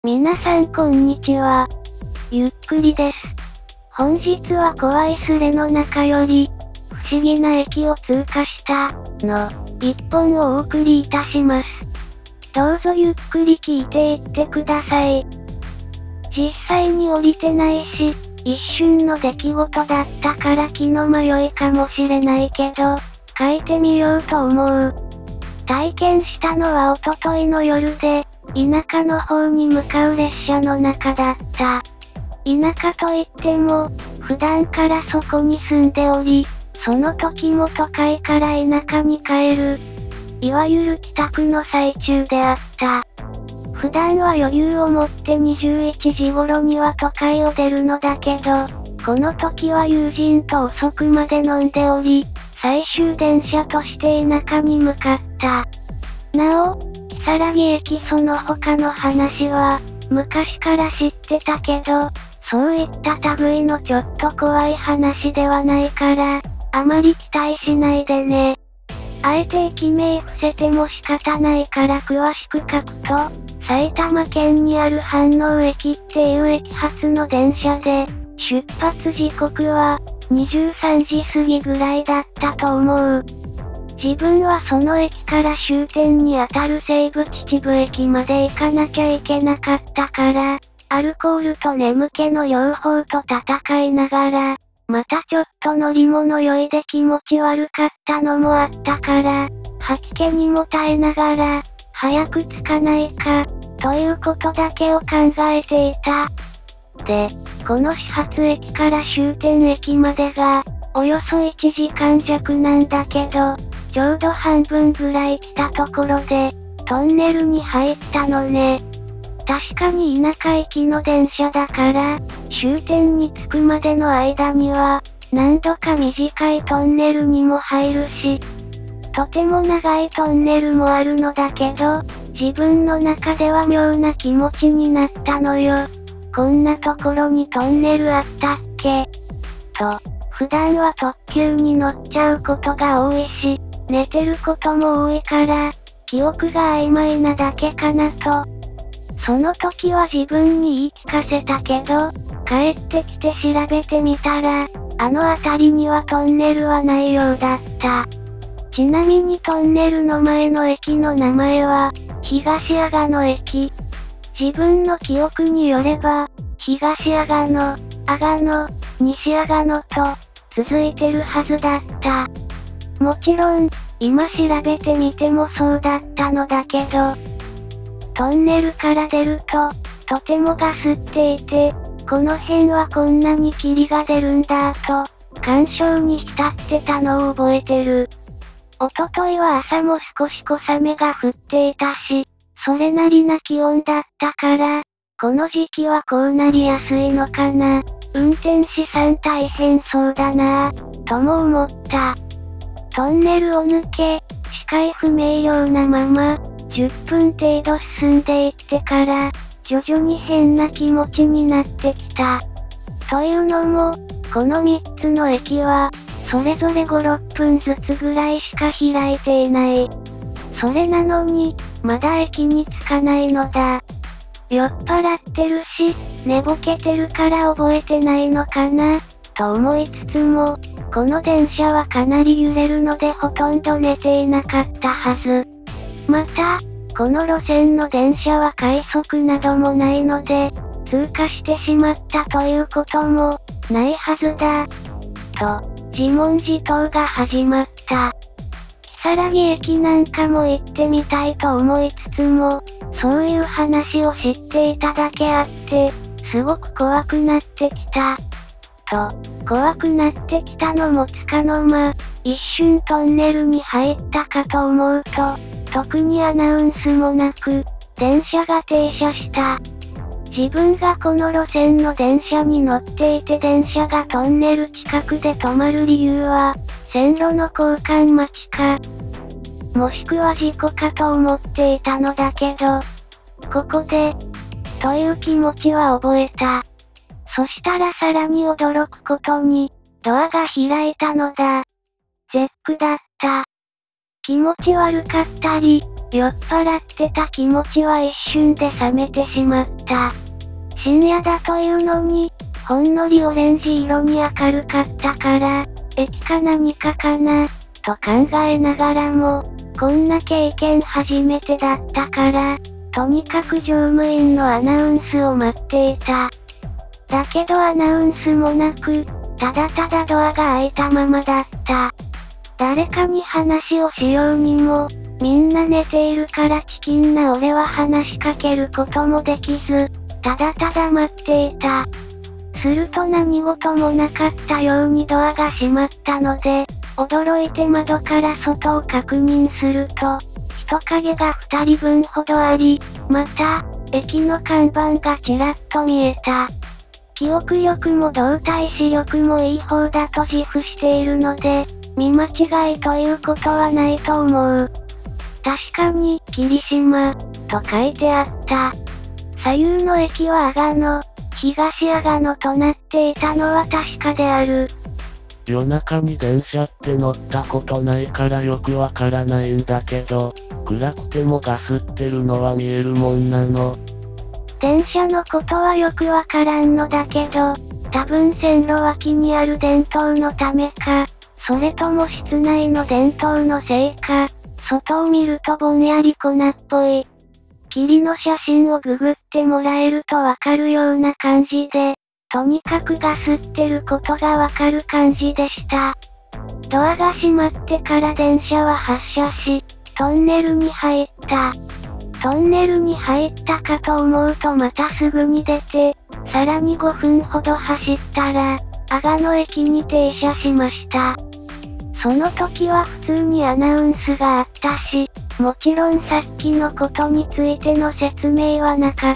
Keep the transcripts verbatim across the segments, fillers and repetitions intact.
皆さんこんにちは。ゆっくりです。本日は怖いスレの中より、不思議な駅を通過した、の、一本をお送りいたします。どうぞゆっくり聞いていってください。実際に降りてないし、一瞬の出来事だったから気の迷いかもしれないけど、書いてみようと思う。体験したのは一昨日の夜で、田舎の方に向かう列車の中だった。田舎といっても、普段からそこに住んでおり、その時も都会から田舎に帰る。いわゆる帰宅の最中であった。普段は余裕を持ってにじゅういちじ頃には都会を出るのだけど、この時は友人と遅くまで飲んでおり、最終電車として田舎に向かった。なお、如月駅その他の話は、昔から知ってたけど、そういった類のちょっと怖い話ではないから、あまり期待しないでね。あえて駅名伏せても仕方ないから詳しく書くと、埼玉県にある飯能駅っていう駅発の電車で、出発時刻は、にじゅうさんじ過ぎぐらいだったと思う。自分はその駅から終点にあたる西武秩父駅まで行かなきゃいけなかったから、アルコールと眠気の両方と戦いながら、またちょっと乗り物酔いで気持ち悪かったのもあったから、吐き気にも耐えながら、早く着かないか、ということだけを考えていた。で、この始発駅から終点駅までが、およそいちじかん弱なんだけど、ちょうど半分ぐらい来たところで、トンネルに入ったのね。確かに田舎行きの電車だから、終点に着くまでの間には、何度か短いトンネルにも入るし、とても長いトンネルもあるのだけど、自分の中では妙な気持ちになったのよ。こんなところにトンネルあったっけと、普段は特急に乗っちゃうことが多いし、寝てることも多いから、記憶が曖昧なだけかなと。その時は自分に言い聞かせたけど、帰ってきて調べてみたら、あの辺りにはトンネルはないようだった。ちなみにトンネルの前の駅の名前は、東阿賀野駅。自分の記憶によれば、東阿賀野、阿賀野、西阿賀野と、続いてるはずだった。もちろん、今調べてみてもそうだったのだけど、トンネルから出ると、とてもガスっていて、この辺はこんなに霧が出るんだと、感傷に浸ってたのを覚えてる。おとといは朝も少し小雨が降っていたし、それなりな気温だったから、この時期はこうなりやすいのかな。運転士さん大変そうだなぁ、とも思った。トンネルを抜け、視界不明瞭なまま、じゅっぷん程度進んでいってから、徐々に変な気持ちになってきた。というのも、このみっつの駅は、それぞれご、ろっぷんずつぐらいしか開いていない。それなのに、まだ駅に着かないのだ。酔っ払ってるし、寝ぼけてるから覚えてないのかな、と思いつつも、この電車はかなり揺れるのでほとんど寝ていなかったはず。また、この路線の電車は快速などもないので、通過してしまったということも、ないはずだ。と、自問自答が始まった。如月駅なんかも行ってみたいと思いつつも、そういう話を知っていただけあって、すごく怖くなってきた。と、怖くなってきたのもつかの間、一瞬トンネルに入ったかと思うと、特にアナウンスもなく、電車が停車した。自分がこの路線の電車に乗っていて電車がトンネル近くで止まる理由は、線路の交換待ちか、もしくは事故かと思っていたのだけど、ここで、という気持ちは覚えた。そしたらさらに驚くことに、ドアが開いたのだ。絶句だった。気持ち悪かったり、 酔っ払ってた気持ちは一瞬で冷めてしまった。深夜だというのに、ほんのりオレンジ色に明るかったから、駅か何かかな、と考えながらも、こんな経験初めてだったから、とにかく乗務員のアナウンスを待っていた。だけどアナウンスもなく、ただただドアが開いたままだった。誰かに話をしようにも、みんな寝ているからチキンな俺は話しかけることもできず、ただただ待っていた。すると何事もなかったようにドアが閉まったので、驚いて窓から外を確認すると、人影が二人分ほどあり、また、駅の看板がちらっと見えた。記憶力も動体視力もいい方だと自負しているので、見間違いということはないと思う。確かに、霧島、と書いてあった。左右の駅は阿賀野、東阿賀野となっていたのは確かである。 夜中に電車って乗ったことないからよくわからないんだけど、暗くてもガスってるのは見えるもんなの。 電車のことはよくわからんのだけど、多分線路脇にある電灯のためか、それとも室内の電灯のせいか、外を見るとぼんやり粉っぽい。霧の写真をググってもらえるとわかるような感じで、とにかくガスってることがわかる感じでした。ドアが閉まってから電車は発車し、トンネルに入った。トンネルに入ったかと思うとまたすぐに出て、さらにごふんほど走ったら、阿賀野駅に停車しました。その時は普通にアナウンスがあったし、もちろんさっきのことについての説明はなかった。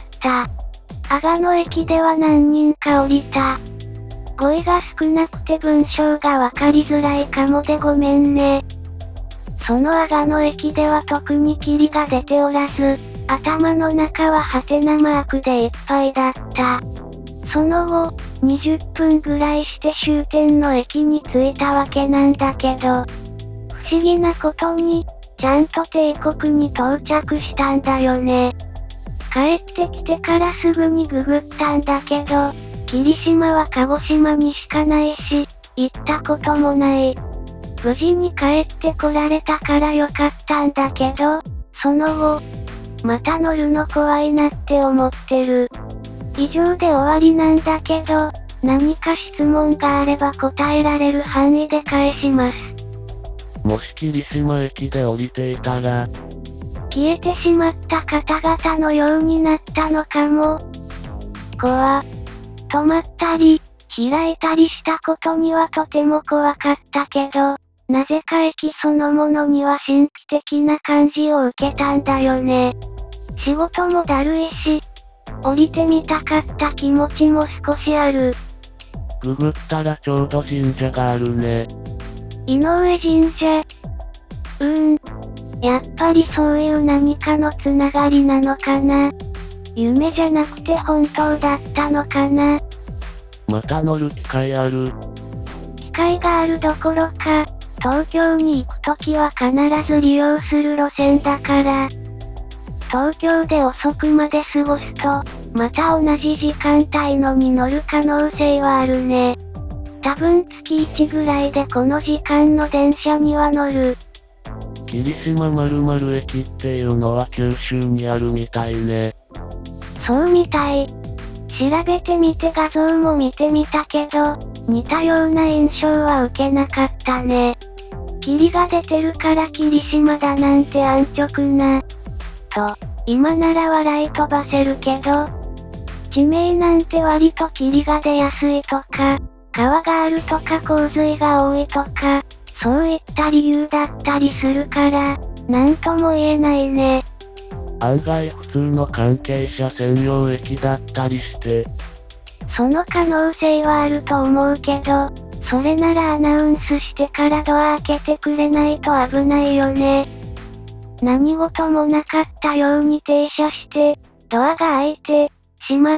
阿賀野駅では何人か降りた。語彙が少なくて文章がわかりづらいかもでごめんね。その阿賀野駅では特に霧が出ておらず、頭の中はハテナマークでいっぱいだった。その後、にじゅっぷんぐらいして終点の駅に着いたわけなんだけど、不思議なことに、ちゃんと帝国に到着したんだよね。帰ってきてからすぐにググったんだけど、霧島は鹿児島にしかないし、行ったこともない。無事に帰ってこられたからよかったんだけど、その後、また乗るの怖いなって思ってる。以上で終わりなんだけど、何か質問があれば答えられる範囲で返します。 もし霧島駅で降りていたら、 消えてしまった方々のようになったのかも。怖。止まったり、開いたりしたことにはとても怖かったけど、なぜか駅そのものには神秘的な感じを受けたんだよね。仕事もだるいし、降りてみたかった気持ちも少しある。 ググったらちょうど神社があるね。 井上神社。うーん。やっぱりそういう何かのつながりなのかな。夢じゃなくて本当だったのかな。 また乗る機会ある。 機会があるどころか、東京に行くときは必ず利用する路線だから。東京で遅くまで過ごすと、また同じ時間帯のに乗る可能性はあるね。多分月いちぐらいでこの時間の電車には乗る。 霧島〇〇駅っていうのは九州にあるみたいね。 そうみたい。調べてみて画像も見てみたけど、似たような印象は受けなかったね。霧が出てるから霧島だなんて安直な。と、今なら笑い飛ばせるけど、地名なんて割と霧が出やすいとか、川があるとか洪水が多いとか、そういった理由だったりするから、なんとも言えないね。 案外普通の関係者専用駅だったりして。 その可能性はあると思うけど、それならアナウンスしてからドア開けてくれないと危ないよね。何事もなかったように停車して、ドアが開いて、閉まって、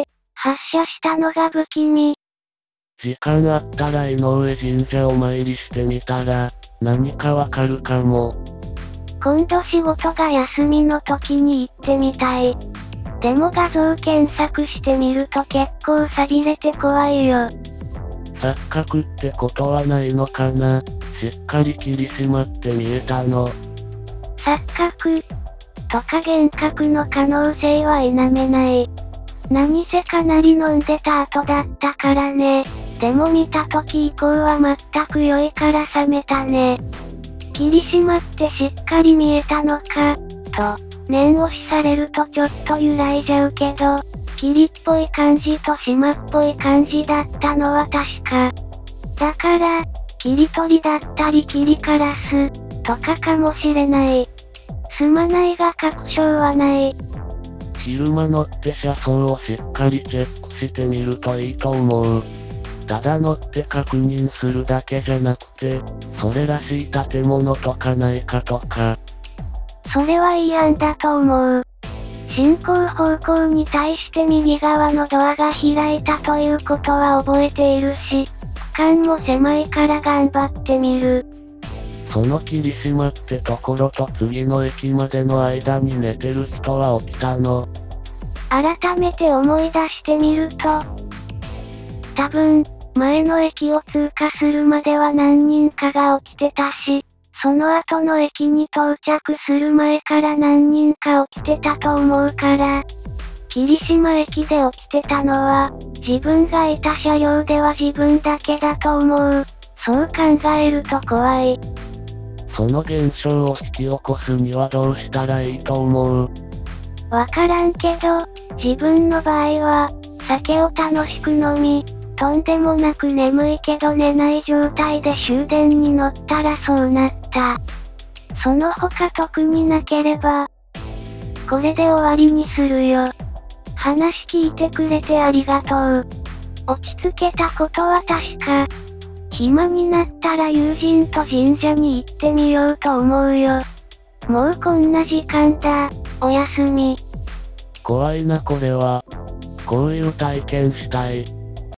発車したのが不気味。 時間あったら井上神社お参りしてみたら、何かわかるかも。 今度仕事が休みの時に行ってみたい。でも画像検索してみると結構寂れて怖いよ。 錯覚ってことはないのかな。しっかり霧島って見えたの。 錯覚とか幻覚の可能性は否めない。何せかなり飲んでた後だったからね。でも見た時以降は全く良いから冷めたね。霧島ってしっかり見えたのか、と、念押しされるとちょっと揺らいじゃうけど、霧っぽい感じと島っぽい感じだったのは確か。だから、霧鳥だったり霧カラス、とかかもしれない。すまないが確証はない。 昼間乗って車窓をしっかりチェックしてみるといいと思う。ただ乗って確認するだけじゃなくて、それらしい建物とかないかとか。 それはいい案だと思う。進行方向に対して右側のドアが開いたということは覚えているし、区間も狭いから頑張ってみる。 その霧島ってところと次の駅までの間に寝てる人は起きたの？ 改めて思い出してみると、多分、前の駅を通過するまでは何人かが起きてたし、その後の駅に到着する前から何人か起きてたと思うから、霧島駅で起きてたのは、自分がいた車両では自分だけだと思う。そう考えると怖い。 その現象を引き起こすにはどうしたらいいと思う？ わからんけど、自分の場合は、酒を楽しく飲み、とんでもなく眠いけど寝ない状態で終電に乗ったらそうなった。その他特になければ、これで終わりにするよ。話聞いてくれてありがとう。落ち着けたことは確か。暇になったら友人と神社に行ってみようと思うよ。もうこんな時間だ。おやすみ。 怖いなこれは。こういう体験したい。